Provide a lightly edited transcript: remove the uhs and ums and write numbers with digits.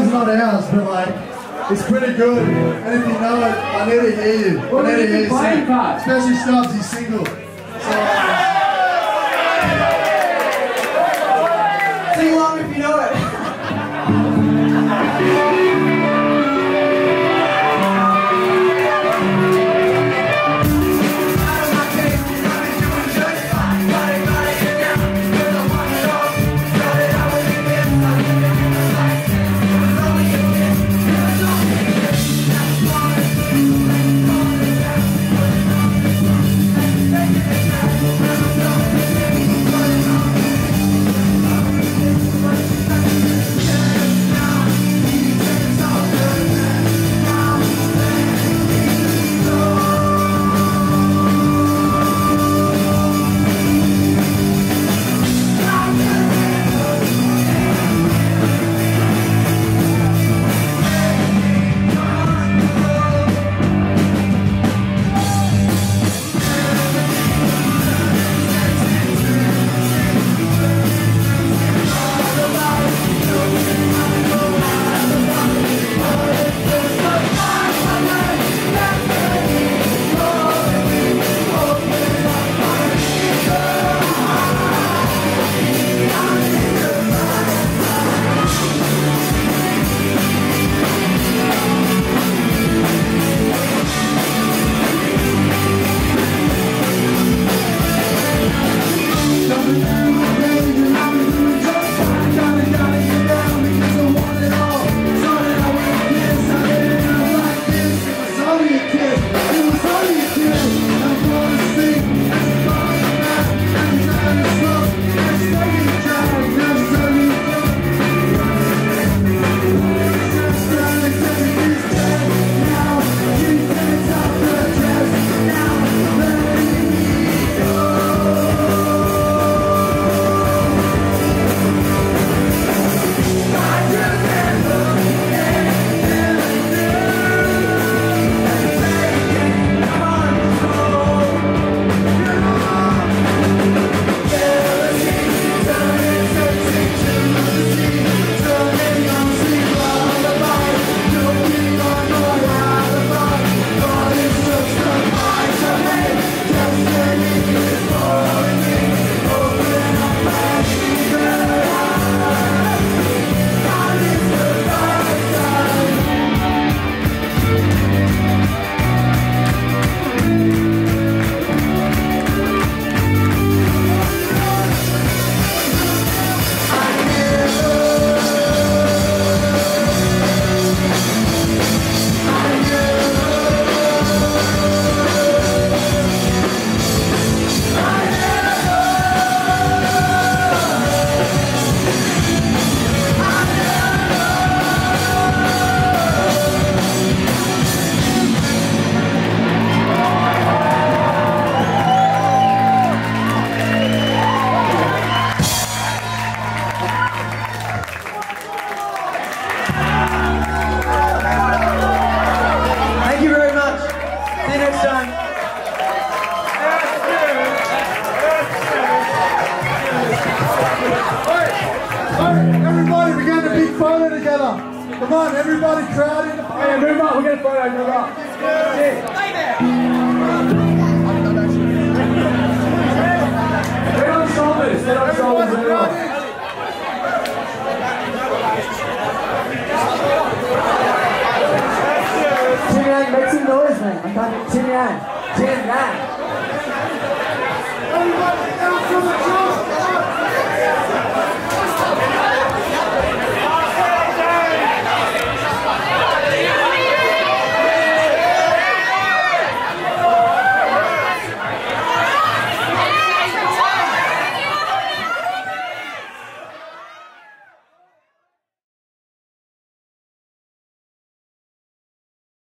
Ours, not ours, but like, it's pretty good. And if you know it, I need to hear you. What are you playing part? Especially Stubbs, he's single. So, sing along if you know it. Everybody, we're getting a big photo together. Come on, everybody, crowd in the photo. Hey, move up, we'll get a photo, move up. Yeah. Get on shoulders, get on shoulders, everyone. Tim Yang, make some noise, man. I can't. Tim Yang.